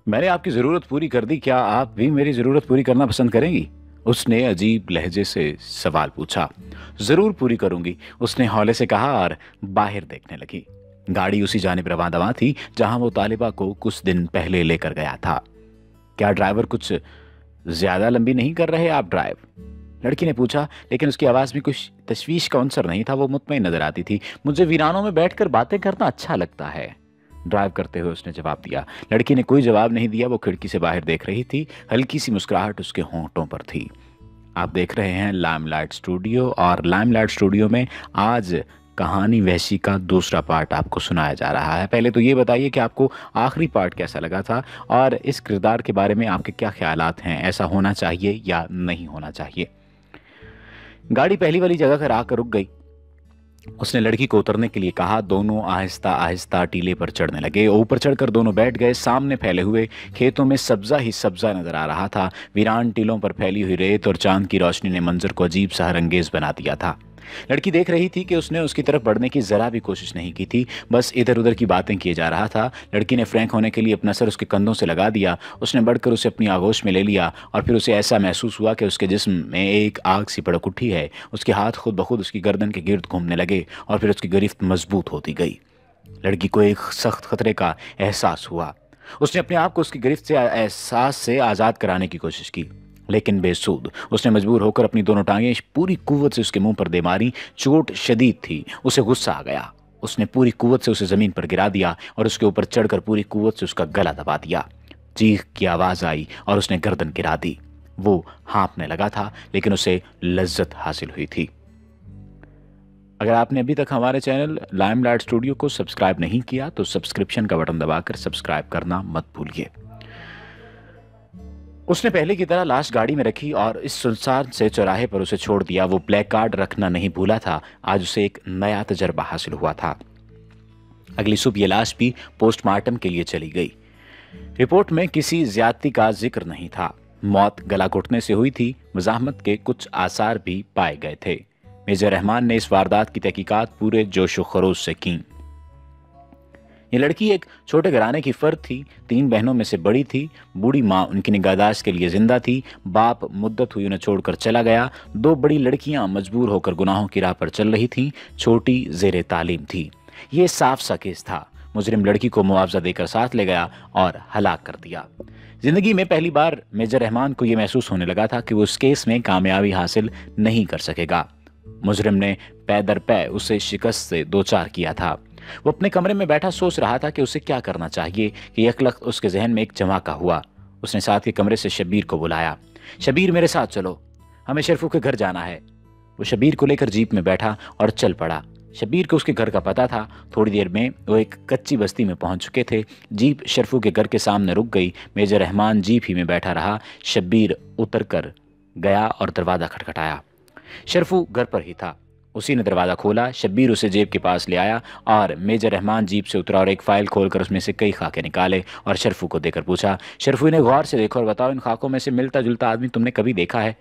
मैंने आपकी ज़रूरत पूरी कर दी, क्या आप भी मेरी ज़रूरत पूरी करना पसंद करेंगी? उसने अजीब लहजे से सवाल पूछा। ज़रूर पूरी करूंगी, उसने हौले से कहा और बाहर देखने लगी। गाड़ी उसी जानिब रवां-दवां थी जहां वो तालिबा को कुछ दिन पहले लेकर गया था। क्या ड्राइवर कुछ ज्यादा लंबी नहीं कर रहे आप ड्राइव? लड़की ने पूछा, लेकिन उसकी आवाज में कुछ तशवीश का अंसर नहीं था। वो मुतमईन नजर आती थी। मुझे वीरानों में बैठकर बातें करना अच्छा लगता है, ड्राइव करते हुए उसने जवाब दिया। लड़की ने कोई जवाब नहीं दिया। वो खिड़की से बाहर देख रही थी। हल्की सी मुस्कुराहट उसके होंठों पर थी। आप देख रहे हैं लाइमलाइट स्टूडियो, और लाइमलाइट स्टूडियो में आज कहानी वहशी का दूसरा पार्ट आपको सुनाया जा रहा है। पहले तो ये बताइए कि आपको आखिरी पार्ट कैसा लगा था, और इस किरदार के बारे में आपके क्या ख्यालात हैं? ऐसा होना चाहिए या नहीं होना चाहिए? गाड़ी पहली वाली जगह पर आकर रुक गई। उसने लड़की को उतरने के लिए कहा। दोनों आहिस्ता आहिस्ता टीले पर चढ़ने लगे। ऊपर चढ़कर दोनों बैठ गए। सामने फैले हुए खेतों में सब्जा ही सब्जा नजर आ रहा था। वीरान टीलों पर फैली हुई रेत और चांद की रोशनी ने मंजर को अजीब सा रंगेज बना दिया था। लड़की देख रही थी कि उसने उसकी तरफ बढ़ने की जरा भी कोशिश नहीं की थी, बस इधर उधर की बातें किए जा रहा था। लड़की ने फ्रैंक होने के लिए अपना सर उसके कंधों से लगा दिया। उसने बढ़कर उसे अपनी आगोश में ले लिया, और फिर उसे ऐसा महसूस हुआ कि उसके जिस्म में एक आग सी भड़क उठी है। उसके हाथ खुद ब खुद उसकी गर्दन के गिर्द घूमने लगे, और फिर उसकी गिरफ्त मजबूत होती गई। लड़की को एक सख्त खतरे का एहसास हुआ। उसने अपने आप को उसकी गिरफ्त से एहसास से आज़ाद कराने की कोशिश की, लेकिन बेसूद। उसने मजबूर होकर अपनी दोनों टांगें पूरी कुव्वत से उसके मुंह पर दे मारी। चोट शदीद थी। उसे गुस्सा आ गया। उसने पूरी कुव्वत से उसे जमीन पर गिरा दिया और उसके ऊपर चढ़कर पूरी कुव्वत से उसका गला दबा दिया। चीख की आवाज आई और उसने गर्दन गिरा दी। वो हाँफने लगा था, लेकिन उसे लज्जत हासिल हुई थी। अगर आपने अभी तक हमारे चैनल लाइमलाइट स्टूडियो को सब्सक्राइब नहीं किया तो सब्सक्रिप्शन का बटन दबाकर सब्सक्राइब करना मत भूलिए। उसने पहले की तरह लाश गाड़ी में रखी और इस सुनसान से चौराहे पर उसे छोड़ दिया। वो ब्लैक कार्ड रखना नहीं भूला था। आज उसे एक नया तजर्बा हासिल हुआ था। अगली सुबह ये लाश भी पोस्टमार्टम के लिए चली गई। रिपोर्ट में किसी ज्यादती का जिक्र नहीं था। मौत गला घुटने से हुई थी। मज़ाहमत के कुछ आसार भी पाए गए थे। मेजर रहमान ने इस वारदात की तहकीकात पूरे जोशो खरोश से की। ये लड़की एक छोटे घराने की फर्द थी। 3 बहनों में से बड़ी थी। बूढ़ी माँ उनकी निगाहदाश्त के लिए जिंदा थी। बाप मुद्दत हुई उन्हें छोड़कर चला गया। 2 बड़ी लड़कियां मजबूर होकर गुनाहों की राह पर चल रही थीं। छोटी ज़ेरे तालीम थी। ये साफ सा केस था। मुजरिम लड़की को मुआवजा देकर साथ ले गया और हलाक कर दिया। जिंदगी में पहली बार मेजर रहमान को यह महसूस होने लगा था कि वो उस केस में कामयाबी हासिल नहीं कर सकेगा। मुजरिम ने पै दर पै उसे शिकस्त से दो चार किया था। वो अपने कमरे में बैठा सोच रहा था कि उसे क्या करना चाहिए कि यकलख्त उसके जहन में एक धमाका हुआ। उसने साथ के कमरे से शबीर को बुलाया। शबीर, मेरे साथ चलो, हमें शरफू के घर जाना है। वो शबीर को लेकर जीप में बैठा और चल पड़ा। शबीर को उसके घर का पता था। थोड़ी देर में वो एक कच्ची बस्ती में पहुंच चुके थे। जीप शरफू के घर के सामने रुक गई। मेजर रहमान जीप ही में बैठा रहा। शबीर उतर कर गया और दरवाज़ा खटखटाया। शरफू घर पर ही था। उसी ने दरवाज़ा खोला। शब्बीर उसे जेब के पास ले आया और मेजर रहमान जीप से उतरा और एक फ़ाइल खोलकर उसमें से कई खाके निकाले और शरफू को देकर पूछा, शरफू, इन्हें गौर से देखो और बताओ, इन खाकों में से मिलता जुलता आदमी तुमने कभी देखा है?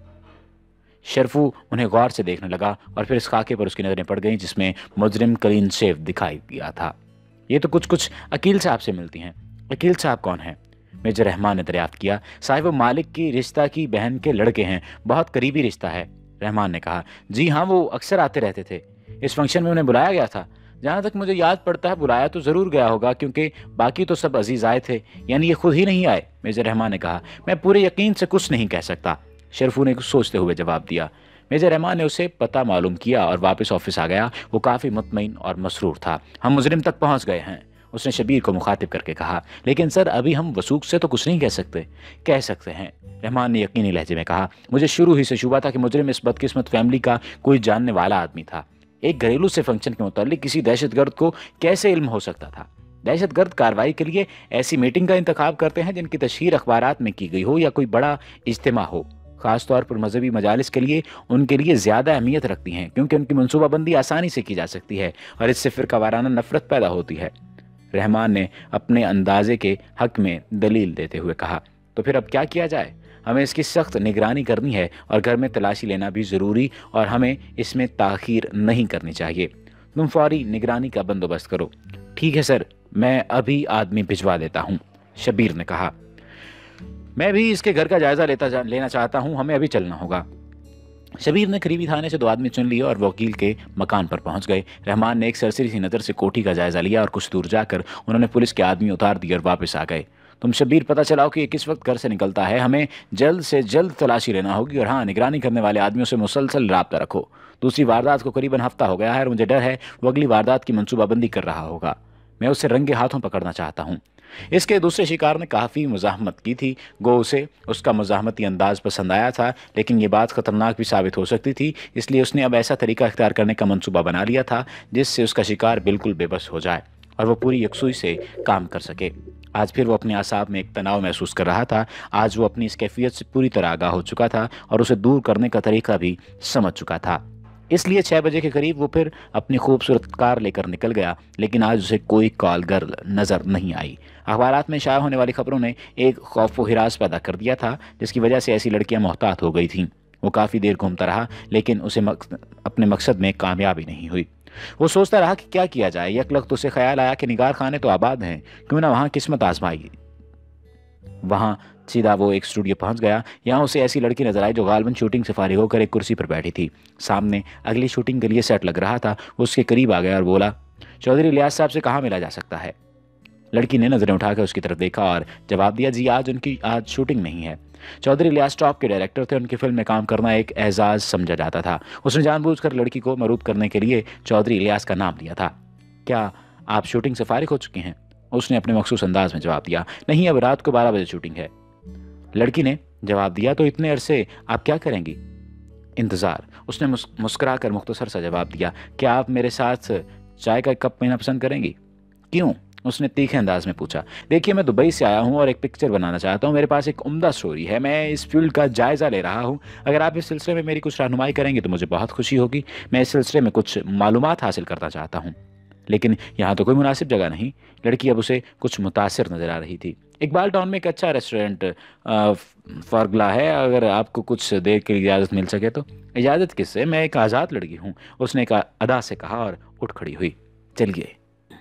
शरफू उन्हें गौर से देखने लगा और फिर इस खाके पर उसकी नज़रें पड़ गईं जिसमें मुजरिम कलीन शेफ दिखाई दिया था। ये तो कुछ अकील साहब से मिलती हैं। अकील साहब कौन है? मेजर रहमान ने दरियाफ्त किया। साहिब, मालिक की रिश्ता की बहन के लड़के हैं। बहुत करीबी रिश्ता है, रहमान ने कहा। जी हाँ, वो अक्सर आते रहते थे। इस फंक्शन में उन्हें बुलाया गया था। जहाँ तक मुझे याद पड़ता है बुलाया तो ज़रूर गया होगा, क्योंकि बाकी तो सब अजीज़ आए थे। यानी ये खुद ही नहीं आए? मेजर रहमान ने कहा। मैं पूरे यकीन से कुछ नहीं कह सकता, शरफू ने कुछ सोचते हुए जवाब दिया। मेजर रहमान ने उसे पता मालूम किया और वापस ऑफिस आ गया। वो काफ़ी मुतमईन और मसरूर था। हम मुजरिम तक पहुँच गए हैं, उसने शबीर को मुखातिब करके कहा। लेकिन सर, अभी हम वसूख से तो कुछ नहीं कह सकते। कह सकते हैं, रहमान ने यकीनी लहजे में कहा। मुझे शुरू ही से शुबा था कि मुजरिम इस बदकिस्मत फैमिली का कोई जानने वाला आदमी था। एक घरेलू से फंक्शन के मुतालिक किसी दहशतगर्द को कैसे इल्म हो सकता था? दहशतगर्द कार्रवाई के लिए ऐसी मीटिंग का इंतखाब करते हैं जिनकी तशहीर अखबारात में की गई हो या कोई बड़ा इज्तिमा हो। खासतौर पर मजहबी मजालिस के लिए उनके लिए ज़्यादा अहमियत रखती हैं, क्योंकि उनकी मनसूबाबंदी आसानी से की जा सकती है और इससे फ़िरकावाराना नफरत पैदा होती है। रहमान ने अपने अंदाजे के हक में दलील देते हुए कहा। तो फिर अब क्या किया जाए? हमें इसकी सख्त निगरानी करनी है और घर में तलाशी लेना भी ज़रूरी, और हमें इसमें ताख़ीर नहीं करनी चाहिए। तुम फौरी निगरानी का बंदोबस्त करो। ठीक है सर, मैं अभी आदमी भिजवा देता हूँ। शबीर ने कहा। मैं भी इसके घर का जायजा लेना चाहता हूँ, हमें अभी चलना होगा। शबीर ने करीबी थाने से 2 आदमी चुन लिए और वकील के मकान पर पहुंच गए। रहमान ने एक सरसरी सी नज़र से कोठी का जायजा लिया और कुछ दूर जाकर उन्होंने पुलिस के आदमी उतार दिए और वापस आ गए। तुम शबीर पता चलाओ कि ये किस वक्त घर से निकलता है, हमें जल्द से जल्द तलाशी लेना होगी। और हाँ, निगरानी करने वाले आदमियों से मुसलसल राब्ता रखो। दूसरी वारदात को करीबन हफ्ता हो गया है और मुझे डर है वो अगली वारदात की मनसूबाबंदी कर रहा होगा। मैं उसे रंगे हाथों पकड़ना चाहता हूँ। इसके दूसरे शिकार ने काफ़ी मुज़ाहमत की थी। गो उसे उसका मुज़ाहमती अंदाज पसंद आया था, लेकिन ये बात ख़तरनाक भी साबित हो सकती थी। इसलिए उसने अब ऐसा तरीका इख्तियार करने का मंसूबा बना लिया था जिससे उसका शिकार बिल्कुल बेबस हो जाए और वो पूरी यकसुई से काम कर सके। आज फिर वो अपने आसाब में एक तनाव महसूस कर रहा था। आज वो अपनी इस कैफियत से पूरी तरह आगाह हो चुका था और उसे दूर करने का तरीका भी समझ चुका था। इसलिए 6 बजे के करीब वो फिर अपनी खूबसूरत कार लेकर निकल गया, लेकिन आज उसे कोई कॉल गर्ल नज़र नहीं आई। अखबारात में शाया होने वाली खबरों ने एक खौफ व हिरास पैदा कर दिया था, जिसकी वजह से ऐसी लड़कियां मोहतात हो गई थीं। वो काफ़ी देर घूमता रहा, लेकिन उसे अपने मकसद में कामयाबी नहीं हुई। वो सोचता रहा कि क्या किया जाए। यकलख्त उसे ख्याल आया कि निगार खाने तो आबाद हैं, क्यों ना वहाँ किस्मत आजमाई। वहाँ सीधा वो एक स्टूडियो पहुंच गया। यहाँ उसे ऐसी लड़की नजर आई जो गालबन शूटिंग से फारिग होकर एक कुर्सी पर बैठी थी। सामने अगली शूटिंग के लिए सेट लग रहा था। वो उसके करीब आ गया और बोला, चौधरी इलियास साहब से कहाँ मिला जा सकता है? लड़की ने नजरें उठाकर उसकी तरफ देखा और जवाब दिया, जी आज शूटिंग नहीं है। चौधरी इलियास टॉप के डायरेक्टर थे। उनकी फिल्म में काम करना एक एजाज समझा जाता था। उसने जानबूझकर लड़की को मरूद करने के लिए चौधरी इलियास का नाम लिया था। क्या आप शूटिंग से फारिग हो चुके हैं? उसने अपने मखसूस अंदाज में जवाब दिया, नहीं, अब रात को 12 बजे शूटिंग है। लड़की ने जवाब दिया, तो इतने अरसे आप क्या करेंगी? इंतज़ार। उसने मुस्कुरा कर मुख्तसर सा जवाब दिया, क्या आप मेरे साथ चाय का कप पीना पसंद करेंगी? क्यों? उसने तीखे अंदाज में पूछा। देखिए, मैं दुबई से आया हूँ और एक पिक्चर बनाना चाहता हूँ। मेरे पास एक उम्दा स्टोरी है। मैं इस फील्ड का जायज़ा ले रहा हूँ। अगर आप इस सिलसिले में मेरी कुछ रहनुमाई करेंगे तो मुझे बहुत खुशी होगी। मैं इस सिलसिले में कुछ मालूमात हासिल करना चाहता हूँ। लेकिन यहाँ तो कोई मुनासिब जगह नहीं। लड़की अब उसे कुछ मुतासिर नजर आ रही थी। इकबाल टाउन में एक अच्छा रेस्टोरेंट फर्गला है, अगर आपको कुछ देर की इजाज़त मिल सके तो। इजाज़त किससे? मैं एक आज़ाद लड़की हूँ, उसने एक अदा से कहा और उठ खड़ी हुई। चलिए।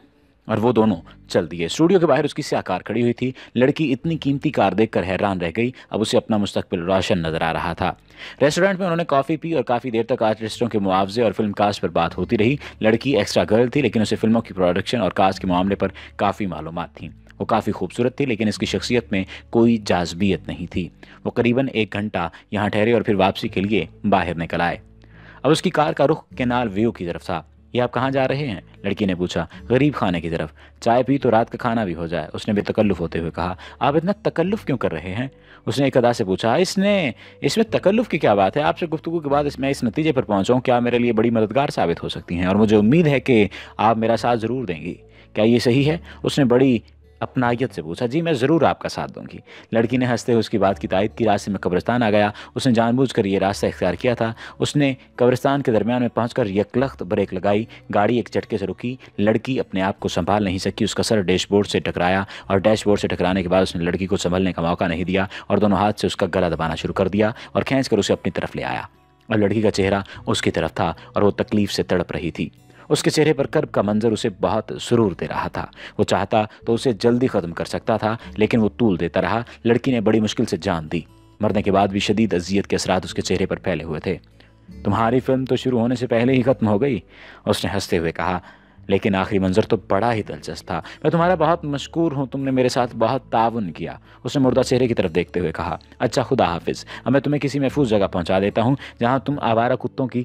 और वो दोनों चल दिए। स्टूडियो के बाहर उसकी स्याह कार खड़ी हुई थी। लड़की इतनी कीमती कार देखकर हैरान रह गई। अब उसे अपना मुस्तकबिल रोशन नजर आ रहा था। रेस्टोरेंट में उन्होंने कॉफ़ी पी और काफ़ी देर तक आर्टिस्टों के मुआवजे और फिल्म कास्ट पर बात होती रही। लड़की एक्स्ट्रा गर्ल थी, लेकिन उसे फिल्मों की प्रोडक्शन और कास्ट के मामले पर काफ़ी मालूमात थी। वो काफ़ी खूबसूरत थी, लेकिन इसकी शख्सियत में कोई जाज़बियत नहीं थी। वो करीबन 1 घंटा यहाँ ठहरे और फिर वापसी के लिए बाहर निकल आए। अब उसकी कार का रुख कैनाल व्यू की तरफ था। ये आप कहाँ जा रहे हैं? लड़की ने पूछा। गरीब खाने की तरफ। चाय पी तो रात का खाना भी हो जाए, उसने बेतकल्लुफ़ होते हुए कहा। आप इतना तकल्लुफ़ क्यों कर रहे हैं? उसने एक अदा से पूछा। इसमें तकल्लुफ़ की क्या बात है? आपसे गुफ्तगू के बाद मैं इस नतीजे पर पहुँचा हूँ कि आप मेरे लिए बड़ी मददगार साबित हो सकती हैं और मुझे उम्मीद है कि आप मेरा साथ ज़रूर देंगी। क्या ये सही है? उसने बड़ी अपनायत से पूछा। जी, मैं ज़रूर आपका साथ दूंगी। लड़की ने हंसते हुए उसकी बात की तायद की। रास्ते में कब्रिस्तान आ गया। उसने जानबूझकर ये रास्ता इख्तियार किया था। उसने कब्रिस्तान के दरमियान में पहुंचकर यकलख्त ब्रेक लगाई। गाड़ी एक झटके से रुकी। लड़की अपने आप को संभाल नहीं सकी। उसका सर डैशबोर्ड से टकराया और डैशबोर्ड से टकराने के बाद उसने लड़की को संभलने का मौका नहीं दिया और दोनों हाथ से उसका गला दबाना शुरू कर दिया और खींच कर उसे अपनी तरफ ले आया। और लड़की का चेहरा उसकी तरफ था और वो तकलीफ से तड़प रही थी। उसके चेहरे पर कर्ब का मंजर उसे बहुत सुरूर दे रहा था। वो चाहता तो उसे जल्दी ख़त्म कर सकता था, लेकिन वो तूल देता रहा। लड़की ने बड़ी मुश्किल से जान दी। मरने के बाद भी शदीद अजियत के असरात उसके चेहरे पर फैले हुए थे। तुम्हारी फिल्म तो शुरू होने से पहले ही ख़त्म हो गई, उसने हंसते हुए कहा। लेकिन आखिरी मंजर तो बड़ा ही दिलचस्प था। मैं तुम्हारा बहुत मशकूर हूँ, तुमने मेरे साथ बहुत ताउन किया, उसने मुर्दा चेहरे की तरफ देखते हुए कहा। अच्छा, खुदा हाफिज़। अब मैं तुम्हें किसी महफूज जगह पहुँचा देता हूँ जहाँ तुम आवारा कुत्तों की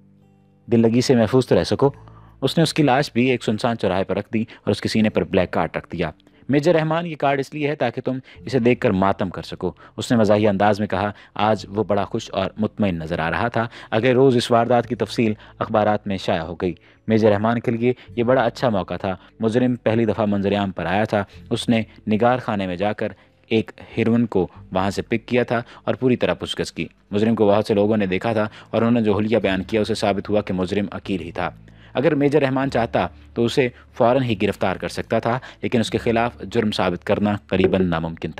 दिल्लगी से महफूज तो रह सको। उसने उसकी लाश भी एक सुनसान चौराहे पर रख दी और उसके सीने पर ब्लैक कार्ड रख दिया। मेजर रहमान, ये कार्ड इसलिए है ताकि तुम इसे देखकर मातम कर सको, उसने मज़ाहिया अंदाज में कहा। आज वो बड़ा खुश और मुतमईन नज़र आ रहा था। अगले रोज़ इस वारदात की तफसील अखबारात में शाया हो गई। मेजर रहमान के लिए ये बड़ा अच्छा मौका था। मुजरिम पहली दफ़ा मंजर-ए-आम पर आया था। उसने निगार खाने में जाकर एक हीरोइन को वहाँ से पिक किया था और पूरी तरह पुछगिछ की। मुजरिम को बहुत से लोगों ने देखा था और उन्होंने जो हुलिया बयान किया उसे साबित हुआ कि मुजरिम अकील ही था। अगर मेजर रहमान चाहता तो उसे फ़ौरन ही गिरफ्तार कर सकता था, लेकिन उसके खिलाफ जुर्म साबित करना करीबन नामुमकिन था,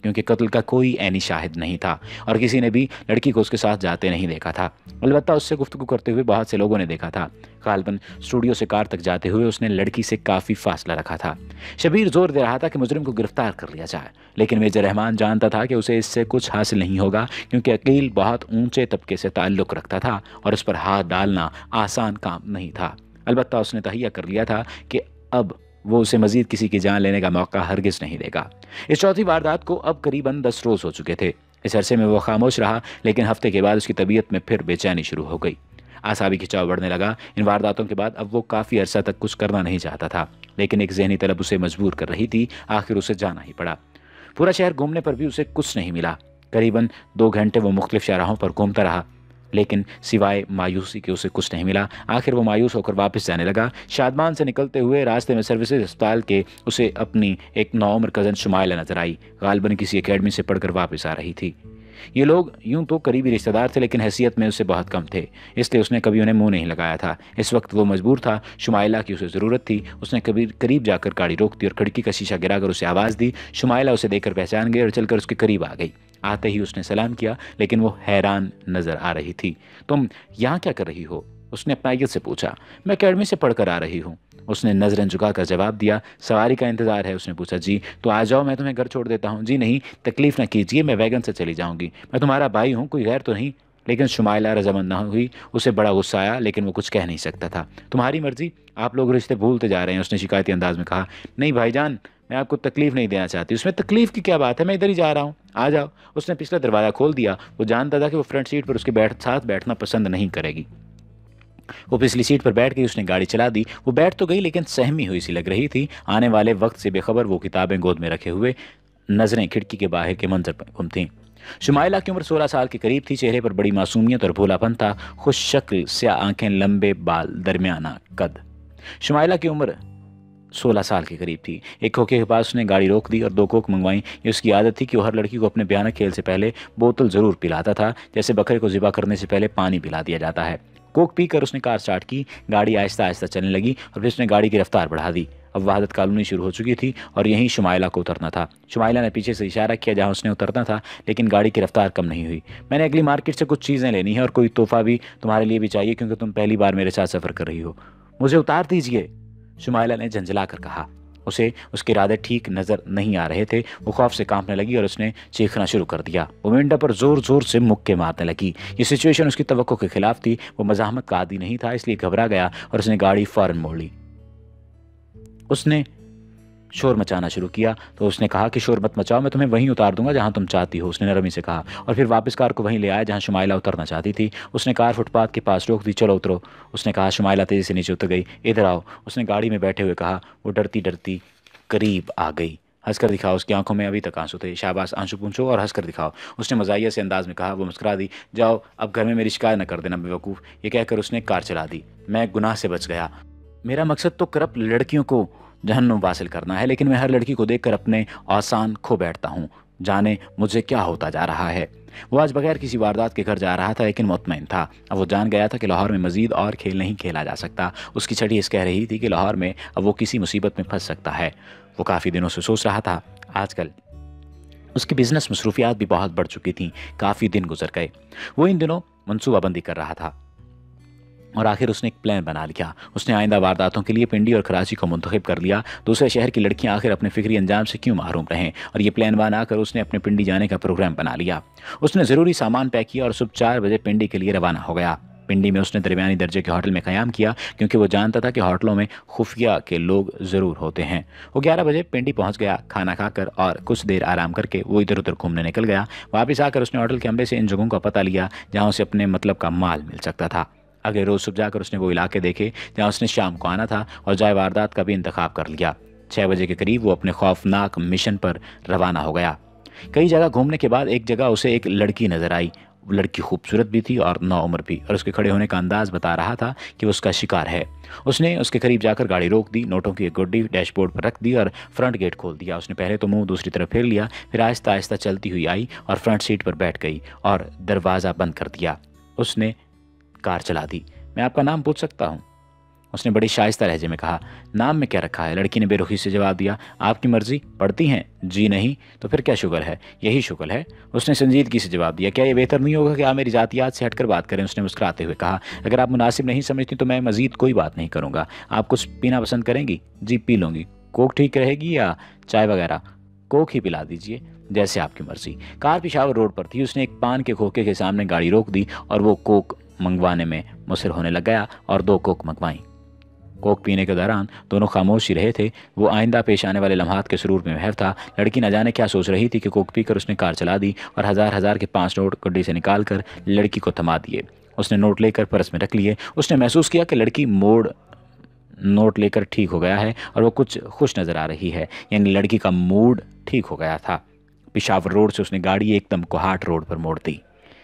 क्योंकि कत्ल का कोई ऐनी शाहिद नहीं था और किसी ने भी लड़की को उसके साथ जाते नहीं देखा था। अलबत्ता उससे गुफ्तगू करते हुए बहुत से लोगों ने देखा था। गालिबन स्टूडियो से कार तक जाते हुए उसने लड़की से काफ़ी फासला रखा था। शबीर जोर दे रहा था कि मुजरिम को गिरफ्तार कर लिया जाए, लेकिन मेजर रहमान जानता था कि उसे इससे कुछ हासिल नहीं होगा, क्योंकि अकील बहुत ऊंचे तबके से ताल्लुक़ रखता था और उस पर हाथ डालना आसान काम नहीं था। अलबत्ता उसने तहैया कर लिया था कि अब वो उसे मजीद किसी की जान लेने का मौका हरगिज़ नहीं देगा। इस चौथी वारदात को अब करीबन 10 रोज़ हो चुके थे। इस अरसे में वो खामोश रहा, लेकिन हफ्ते के बाद उसकी तबीयत में फिर बेचैनी शुरू हो गई। आसाबी खिंचाव बढ़ने लगा। इन वारदातों के बाद अब वो काफ़ी अरसा तक कुछ करना नहीं चाहता था, लेकिन एक जहनी तलब उसे मजबूर कर रही थी। आखिर उसे जाना ही पड़ा। पूरा शहर घूमने पर भी उसे कुछ नहीं मिला। करीबन 2 घंटे वो मुख्तलिफ शाहराहों पर घूमता रहा, लेकिन सिवाय मायूसी के उसे कुछ नहीं मिला। आखिर वो मायूस होकर वापस जाने लगा। शादमान से निकलते हुए रास्ते में सर्विसेज अस्पताल के उसे अपनी एक नौउम्र कज़न शुमाइला नजर आई। गालिबन किसी एकेडमी से पढ़कर वापस आ रही थी। ये लोग यूं तो करीबी रिश्तेदार थे, लेकिन हैसियत में उससे बहुत कम थे, इसलिए उसने कभी उन्हें मुंह नहीं लगाया था। इस वक्त वो मजबूर था। शुमाइला की उसे ज़रूरत थी। उसने कभी करीब जाकर गाड़ी रोक दी और खिड़की का शीशा गिराकर उसे आवाज़ दी। शुमाइला उसे देखकर पहचान गई और चलकर उसके करीब आ गई। आते ही उसने सलाम किया, लेकिन वो हैरान नजर आ रही थी। तुम यहाँ क्या कर रही हो? उसने अपनाइयत से पूछा। मैं अकेडमी से पढ़कर आ रही हूँ, उसने नजरें झुकाकर जवाब दिया। सवारी का इंतजार है? उसने पूछा। जी। तो आ जाओ, मैं तुम्हें घर छोड़ देता हूँ। जी नहीं, तकलीफ न कीजिए, मैं वैगन से चली जाऊँगी। मैं तुम्हारा भाई हूँ, कोई गैर तो नहीं। लेकिन शुमाइला रजामंद न हुई। उसे बड़ा गुस्सा आया, लेकिन वो कुछ कह नहीं सकता था। तुम्हारी मर्जी, आप लोग रिश्ते भूलते जा रहे हैं, उसने शिकायती अंदाज में कहा। नहीं भाईजान, मैं आपको तकलीफ नहीं देना चाहती। उसमें तकलीफ की क्या बात है, मैं इधर ही जा रहा हूँ, आ जाओ। उसने पिछला दरवाज़ा खोल दिया। वो जानता था कि वो फ्रंट सीट पर उसके साथ बैठना पसंद नहीं करेगी। वो पिछली सीट पर बैठ गई। उसने गाड़ी चला दी। वो बैठ तो गई, लेकिन सहमी हुई सी लग रही थी। आने वाले वक्त से बेखबर वो किताबें गोद में रखे हुए नजरें खिड़की के बाहर के मंजर पर घूमती। शुमाइला की उम्र 16 साल के करीब थी। चेहरे पर बड़ी मासूमियत और भोलापन था। खुश शक्ल, स्याह आंखें, लंबे बाल, दरमियाना कद। शुमाइला की उम्र 16 साल के करीब थी। एक खोखे के पास उसने गाड़ी रोक दी और 2 कोक मंगवाई। ये उसकी आदत थी कि वो हर लड़की को अपने भयानक खेल से पहले बोतल ज़रूर पिलाता था, जैसे बकरे को ज़िबा करने से पहले पानी पिला दिया जाता है। कोक पीकर उसने कार स्टार्ट की। गाड़ी आहिस्ता आहिस्ता चलने लगी और फिर उसने गाड़ी की रफ्तार बढ़ा दी। अब वहादत कॉलोनी शुरू हो चुकी थी और यहीं शुमाइला को उतरना था। शुमाइला ने पीछे से इशारा किया जहां उसने उतरना था, लेकिन गाड़ी की रफ्तार कम नहीं हुई। मैंने अगली मार्केट से कुछ चीज़ें लेनी है और कोई तोहफा भी तुम्हारे लिए भी चाहिए, क्योंकि तुम पहली बार मेरे साथ सफ़र कर रही हो। मुझे उतार दीजिए, शुमाइला ने झंझला कर कहा। उसे उसके इरादे ठीक नजर नहीं आ रहे थे। वो खौफ से कांपने लगी और उसने चीखना शुरू कर दिया। वो विंडो पर जोर जोर से मुक्के मारने लगी। ये सिचुएशन उसकी तवक्को के खिलाफ थी। वो मज़ाहमत का आदी नहीं था, इसलिए घबरा गया और उसने गाड़ी फौरन मोड़ ली। उसने शोर मचाना शुरू किया तो उसने कहा कि शोर मत मचाओ, मैं तुम्हें वहीं उतार दूंगा जहां तुम चाहती हो, उसने नरमी से कहा। और फिर वापस कार को वहीं ले आया जहां शुमाइला उतरना चाहती थी। उसने कार फुटपाथ के पास रोक दी। चलो उतरो, उसने कहा। शुमाइला तेजी से नीचे उतर गई। इधर आओ, उसने गाड़ी में बैठे हुए कहा। वो डरती डरती करीब आ गई। हंसकर दिखाओ, उसकी आंखों में अभी तक आंसू थे। शाबाश, आंसू पूंछो और हंसकर दिखाओ, उसने मजाहिया से अंदाज में कहा। वो मुस्कुरा दी। जाओ, अब घर में मेरी शिकायत न कर देना बेवकूफ़। ये कहकर उसने कार चला दी। मैं गुनाह से बच गया। मेरा मकसद तो करप्ट लड़कियों को जहन्नुम वासिल करना है, लेकिन मैं हर लड़की को देखकर अपने आसान खो बैठता हूँ। जाने मुझे क्या होता जा रहा है। वो आज बगैर किसी वारदात के घर जा रहा था, लेकिन मुतमईन था। अब वो जान गया था कि लाहौर में मजीद और खेल नहीं खेला जा सकता। उसकी छठी इस कह रही थी कि लाहौर में अब वो किसी मुसीबत में फंस सकता है। वो काफ़ी दिनों से सोच रहा था। आजकल उसकी बिजनेस मसरूफियात भी बहुत बढ़ चुकी थीं। काफ़ी दिन गुजर गए। वो इन दिनों मनसूबाबंदी कर रहा था और आखिर उसने एक प्लान बना लिया। उसने आइंदा वारदातों के लिए पिंडी और कराची को मुंतखब कर लिया। दूसरे शहर की लड़कियां आखिर अपने फिक्री अंजाम से क्यों महरूम रहें, और ये प्लान बनाकर उसने अपने पिंडी जाने का प्रोग्राम बना लिया। उसने ज़रूरी सामान पैक किया और सुबह 4 बजे पिंडी के लिए रवाना हो गया। पिंडी में उसने दरमियानी दर्जे के होटल में क़याम किया, क्योंकि वो जानता था कि होटलों में खुफिया के लोग ज़रूर होते हैं। वो 11 बजे पिंडी पहुंच गया। खाना खाकर और कुछ देर आराम करके वो इधर उधर घूमने निकल गया। वापस आकर उसने होटल के अमले से इन जगहों का पता लिया जहाँ उसे अपने मतलब का माल मिल सकता था। अगले रोज़ सुबह जाकर उसने वो इलाके देखे जहाँ उसने शाम को आना था और जाए वारदात का भी इंतखाब कर लिया। 6 बजे के करीब वो अपने खौफनाक मिशन पर रवाना हो गया। कई जगह घूमने के बाद एक जगह उसे एक लड़की नज़र आई। लड़की खूबसूरत भी थी और नौउम्र भी, और उसके खड़े होने का अंदाज बता रहा था कि वो उसका शिकार है। उसने उसके करीब जाकर गाड़ी रोक दी, नोटों की एक गुड्डी डैशबोर्ड पर रख दी और फ्रंट गेट खोल दिया। उसने पहले तो मुंह दूसरी तरफ फेर लिया, फिर आहिस्ता आहिस्ता चलती हुई आई और फ्रंट सीट पर बैठ गई और दरवाज़ा बंद कर दिया। उसने कार चला दी। मैं आपका नाम पूछ सकता हूँ? उसने बड़ी शाइस्ता लहजे में कहा। नाम में क्या रखा है? लड़की ने बेरुखी से जवाब दिया। आपकी मर्जी। पढ़ती हैं? जी नहीं। तो फिर क्या शुगर है? यही शुगर है। उसने संजीदगी से जवाब दिया। क्या ये बेहतर नहीं होगा कि आप मेरी जातियात से हटकर बात करें? उसने मुस्कुराते हुए कहा। अगर आप मुनासिब नहीं समझती तो मैं मजीद कोई बात नहीं करूँगा। आप कुछ पीना पसंद करेंगी? जी पी लूँगी। कोक ठीक रहेगी या चाय वगैरह? कोक ही पिला दीजिए। जैसे आपकी मर्जी। कार पिशावर रोड पर थी। उसने एक पान के खोखे के सामने गाड़ी रोक दी और वो कोक मंगवाने में मुसर होने लग गया और 2 कोक मंगवाई। कोक पीने के दौरान दोनों खामोश ही रहे थे। वो आइंदा पेश आने वाले लम्हात के सुरूर में महव था। लड़की न जाने क्या सोच रही थी कि कोक पीकर उसने कार चला दी और हजार हजार के 5 नोट गड्डी से निकाल कर लड़की को थमा दिए। उसने नोट लेकर पर्स में रख लिए। उसने महसूस किया कि लड़की नोट लेकर ठीक हो गया है और वो कुछ खुश नज़र आ रही है, यानी लड़की का मूड ठीक हो गया था। पिशावर रोड से उसने गाड़ी एकदम कोहाट रोड पर मोड़ दी।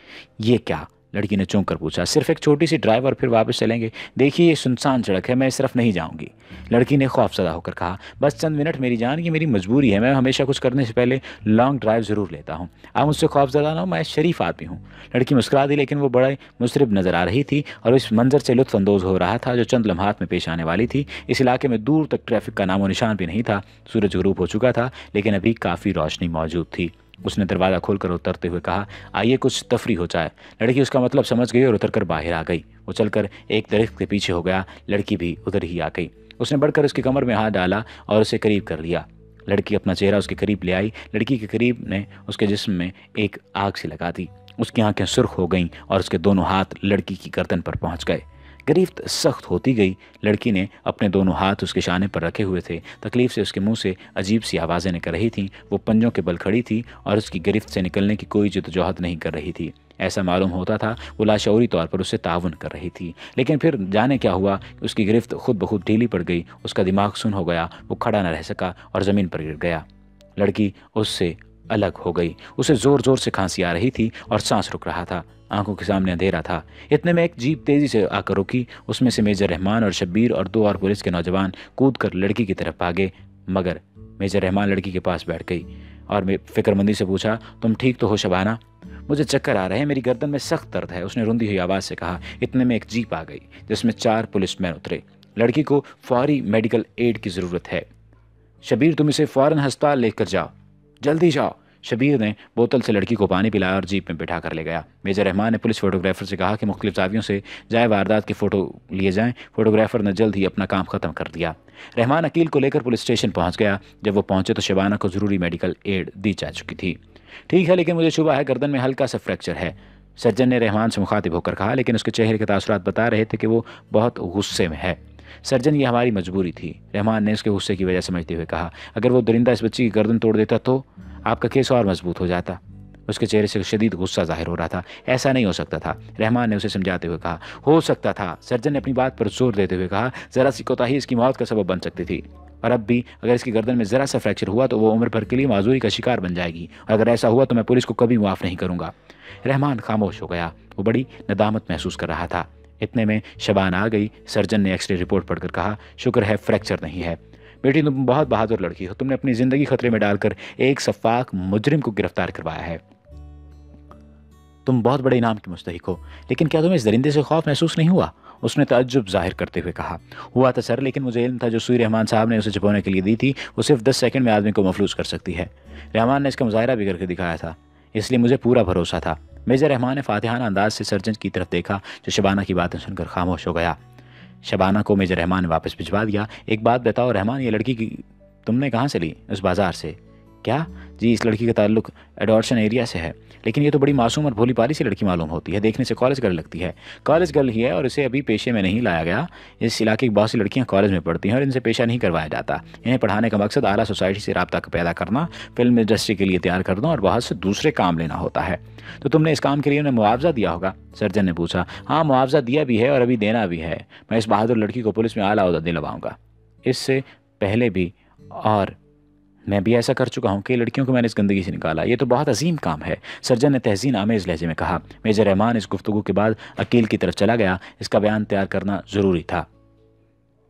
ये क्या? लड़की ने चौंक कर पूछा। सिर्फ एक छोटी सी ड्राइव और फिर वापस चलेंगे। देखिए ये सुनसान सड़क है, मैं इस तरफ नहीं जाऊंगी। लड़की ने खौफजदा होकर कहा। बस चंद मिनट मेरी जान, ये मेरी मजबूरी है। मैं हमेशा कुछ करने से पहले लॉन्ग ड्राइव ज़रूर लेता हूँ। आप मुझसे खौफजदा ना हो, मैं शरीफ आदमी हूँ। लड़की मुस्कुरा दी, लेकिन वो बड़े मुसरिब नज़र आ रही थी और इस मंजर से लुत्फ अंदोज़ हो रहा था जो चंद लम्हात में पेश आने वाली थी। इस इलाके में दूर तक ट्रैफिक का नामो निशान भी नहीं था। सूरज गुरूब हो चुका था, लेकिन अभी काफ़ी रोशनी मौजूद थी। उसने दरवाज़ा खोलकर उतरते हुए कहा। आइए कुछ तफरी हो जाए। लड़की उसका मतलब समझ गई और उतरकर बाहर आ गई। वो चलकर एक दरख्त के पीछे हो गया। लड़की भी उधर ही आ गई। उसने बढ़कर उसकी कमर में हाथ डाला और उसे करीब कर लिया। लड़की अपना चेहरा उसके करीब ले आई। लड़की के करीब ने उसके जिस्म में एक आग सी लगा दी। उसकी आंखें सुर्ख हो गईं और उसके दोनों हाथ लड़की की गर्दन पर पहुंच गए। गिरफ्त सख्त होती गई। लड़की ने अपने दोनों हाथ उसके शाने पर रखे हुए थे। तकलीफ से उसके मुंह से अजीब सी आवाज़ें निकल रही थीं। वो पंजों के बल खड़ी थी और उसकी गिरफ्त से निकलने की कोई जद्दोजहद नहीं कर रही थी। ऐसा मालूम होता था वो लाशऊरी तौर पर उससे ताउन कर रही थी। लेकिन फिर जाने क्या हुआ, उसकी गिरफ्त खुद ब खुद ढीली पड़ गई। उसका दिमाग सुन्न हो गया। वो खड़ा न रह सका और ज़मीन पर गिर गया। लड़की उससे अलग हो गई। उसे ज़ोर ज़ोर से खांसी आ रही थी और सांस रुक रहा था। आंखों के सामने अंधेरा था। इतने में एक जीप तेजी से आकर रुकी। उसमें से मेजर रहमान और शब्बीर और 2 और पुलिस के नौजवान कूद कर लड़की की तरफ भागे, मगर मेजर रहमान लड़की के पास बैठ गई और फिक्रमंदी से पूछा। तुम ठीक तो हो शबाना? मुझे चक्कर आ रहे हैं, मेरी गर्दन में सख्त दर्द है, उसने रुंधी हुई आवाज़ से कहा। इतने में एक जीप आ गई जिसमें 4 पुलिसमैन उतरे। लड़की को फौरी मेडिकल एड की ज़रूरत है। शबीर तुम इसे फ़ौरन अस्पताल लेकर जाओ, जल्दी जाओ। शबीर ने बोतल से लड़की को पानी पिलाया और जीप में बिठा कर ले गया। मेजर रहमान ने पुलिस फोटोग्राफर से कहा कि मुख्तलिफ जावियों से जाए वारदात के फ़ोटो लिए जाएं। फोटोग्राफर ने जल्द ही अपना काम ख़त्म कर दिया। रहमान अकील को लेकर पुलिस स्टेशन पहुंच गया। जब वो पहुंचे तो शबाना को ज़रूरी मेडिकल एड दी जा चुकी थी। ठीक है, लेकिन मुझे शुबा है गर्दन में हल्का सा फ्रैक्चर है, सर्जन ने रहमान से मुखातिब होकर कहा, लेकिन उसके चेहरे के तासुरात बता रहे थे कि वो बहुत गुस्से में है। सर्जन, ये हमारी मजबूरी थी, रहमान ने उसके गुस्से की वजह समझते हुए कहा। अगर वो दरिंदा इस बच्ची की गर्दन तोड़ देता तो आपका केस और मजबूत हो जाता। उसके चेहरे से शदीद गुस्सा जाहिर हो रहा था। ऐसा नहीं हो सकता था, रहमान ने उसे समझाते हुए कहा। हो सकता था, सर्जन ने अपनी बात पर जोर देते हुए कहा। ज़रा सी कोताही इसकी मौत का सबब बन सकती थी, और अब भी अगर इसकी गर्दन में ज़रा सा फ्रैक्चर हुआ तो वो उम्र भर के लिए माजूरी का शिकार बन जाएगी, और अगर ऐसा हुआ तो मैं पुलिस को कभी माफ़ नहीं करूँगा। रहमान खामोश हो गया। वो बड़ी नदामत महसूस कर रहा था। इतने में शबाना आ गई। सर्जन ने एक्सरे रिपोर्ट पढ़कर कहा, शुक्र है फ्रैक्चर नहीं है। बेटी, तुम बहुत बहादुर लड़की हो। तुमने अपनी ज़िंदगी खतरे में डालकर एक सफाक मुजरिम को गिरफ्तार करवाया है। तुम बहुत बड़े इनाम की मुस्तहिक हो। लेकिन क्या तुम्हें इस दरिंदे से खौफ महसूस नहीं हुआ? उसने ताज्जुब जाहिर करते हुए कहा। हुआ था सर, लेकिन मुझे इल्म था जो सुई रहमान साहब ने उसे छुपाने के लिए दी थी वो सिर्फ 10 सेकंड में आदमी को मफलूज कर सकती है। रहमान ने इसका मुजाहरा भी करके दिखाया था, इसलिए मुझे पूरा भरोसा था। मेजर रहमान ने फातिहाना अंदाज से सर्जन की तरफ देखा, जो शबाना की बातें सुनकर खामोश हो गया। शबाना को मेजर रहमान ने वापस भिजवा दिया। एक बात बताओ रहमान, ये लड़की की तुमने कहाँ से ली? उस बाजार से। क्या? जी, इस लड़की का ताल्लुक एडॉर्शन एरिया से है, लेकिन ये तो बड़ी मासूम और भोली भाली सी लड़की मालूम होती है। देखने से कॉलेज गर्ल लगती है। कॉलेज गर्ल ही है और इसे अभी पेशे में नहीं लाया गया। इस इलाके की बहुत सी लड़कियां कॉलेज में पढ़ती हैं और इनसे पेशा नहीं करवाया जाता। इन्हें पढ़ाने का मकसद आला सोसाइटी से राब्ता पैदा करना, फिल्म इंडस्ट्री के लिए तैयार करना और बहुत से दूसरे काम लेना होता है। तो तुमने इस काम के लिए उन्हें मुआवजा दिया होगा? सर्जन ने पूछा। हाँ, मुआवजा दिया भी है और अभी देना भी है। मैं इस बहादुर लड़की को पुलिस में आला ओहदा दिलवाऊंगा। इससे पहले भी और मैं भी ऐसा कर चुका हूँ कि लड़कियों को मैंने इस गंदगी से निकाला। ये तो बहुत अजीम काम है, सर्जन ने तहसीन आमेज लहजे में कहा। मेजर रहमान इस गुफ्तगू के बाद अकील की तरफ चला गया। इसका बयान तैयार करना ज़रूरी था।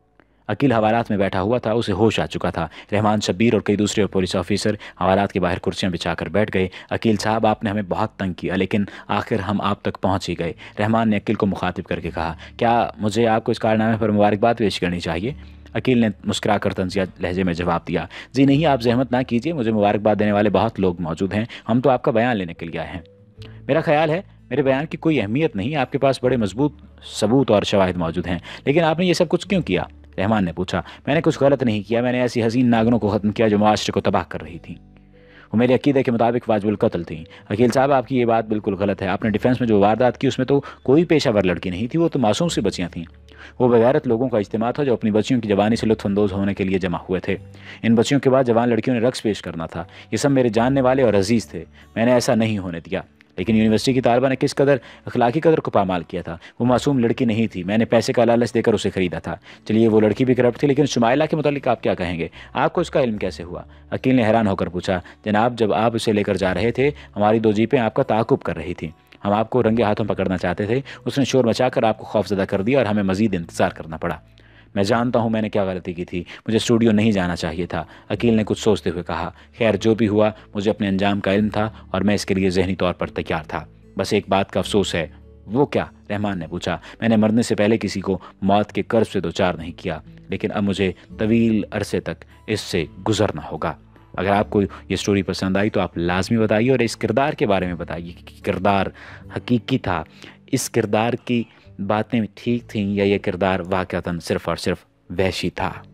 عقیل حوالات میں بیٹھا ہوا تھا، اسے ہوش آ چکا تھا۔ رحمان، شبیر اور کئی دوسرے پولیس آفیسر حوالات کے باہر کرسیاں بچھا کر بیٹھ گئے۔ عقیل صاحب، آپ نے ہمیں بہت تنگ کیا، لیکن آخر ہم آپ تک پہنچ ہی گئے۔ رحمان نے عقیل کو مخاطب کر کے کہا، کیا مجھے آپ کو اس کارنامے پر مبارکباد پیش کرنی چاہیے؟ عقیل نے مسکرا کر طنزیہ لہجے میں جواب دیا، جی نہیں، آپ زحمت نہ کیجیے، مجھے مبارکباد دینے والے بہت لوگ موجود ہیں، ہم تو آپ کا بیان لینے کے لیے آئے ہیں۔ میرا خیال ہے میرے بیان کی کوئی اہمیت نہیں، آپ کے پاس بڑے مضبوط ثبوت اور شواہد موجود ہیں، لیکن آپ نے یہ سب کچھ کیوں کیا؟ رحمان نے پوچھا، میں نے کچھ غلط نہیں کیا، میں نے ایسی حزین ناگنوں کو ختم کیا جو معاشرے کو تباہ کر رہی تھیں، وہ میرے عقیدے کے مطابق واجب القتل تھیں۔ عقیل صاحب، آپ کی یہ بات بالکل غلط ہے، آپ نے ڈیفینس میں جو واردات کی اس میں تو کوئی پیشہ ور لڑکی نہیں تھی، وہ تو معصوم سی بچیاں تھیں۔ وہ بغیرت لوگوں کا اجتماع تھا جو اپنی بچیوں کی جوانی سے لطف اندوز ہونے کے لیے جمع ہوئے تھے۔ ان بچیوں کے بعد جوان لڑکیوں نے رقص پیش کرنا تھا، یہ سب میرے جاننے والے اور عزیز تھے، میں نے ایسا نہیں ہونے دیا۔ لیکن یونیورسٹی کی طالبہ نے کس قدر اخلاقی قدر کو پامال کیا تھا، وہ معصوم لڑکی نہیں تھی، میں نے پیسے کا لالچ دے کر اسے خریدا تھا۔ چلیے وہ لڑکی بھی کرپٹ تھی، لیکن شمائلہ کے متعلق آپ کیا کہیں گے؟ آپ کو اس کا علم کیسے ہوا؟ عقیل نے حیران ہو کر پوچھا، جناب جب آپ اسے لے کر جا رہے تھے ہماری 2 جیپیں آپ کا تعاقب کر رہی تھیں، ہم آپ کو رنگے ہاتھوں پکڑنا چاہتے تھے، اس نے شور مچا کر آپ کو خوفزدہ کر دیا اور ہمیں مزید انتظار کرنا پڑا۔ میں جانتا ہوں میں نے کیا غلطی کی تھی، مجھے اسٹوڈیو نہیں جانا چاہیے تھا، عقیل نے کچھ سوچتے ہوئے کہا۔ خیر جو بھی ہوا، مجھے اپنے انجام کا علم تھا اور میں اس کے لیے ذہنی طور پر تیار تھا، بس ایک بات کا افسوس ہے۔ وہ کیا؟ رحمان نے پوچھا۔ میں نے مرنے سے پہلے کسی کو موت کے کرب سے دوچار نہیں کیا، لیکن اب مجھے طویل عرصے تک اس سے گزرنا ہوگا۔ اگر آپ کو یہ سٹوری پسند آئی تو آپ لازمی بتائیے اور اس کردار کے بارے میں بتائیے کہ کردار حقیقی تھا، اس کردار کی باتیں ٹھیک تھیں یا یہ کردار واقعتاً صرف اور صرف وحشی تھا۔